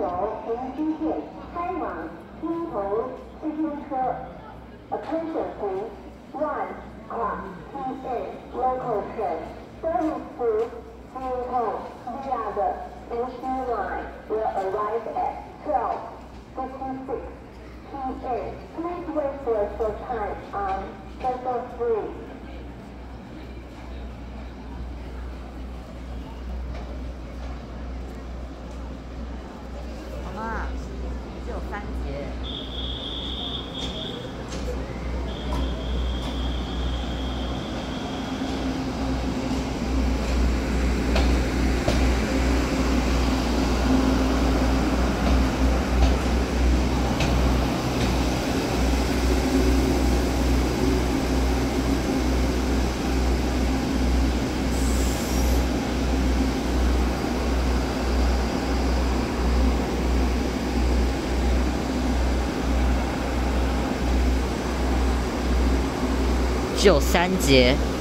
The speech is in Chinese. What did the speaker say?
由停机线开往金头自行车。Attention please. 1:00 p.m. local train service to Jintou via the Wuxi line will arrive at 12:56 p.m. Please wait for a short time on platform 3. 好吗？只有3节。只有3节。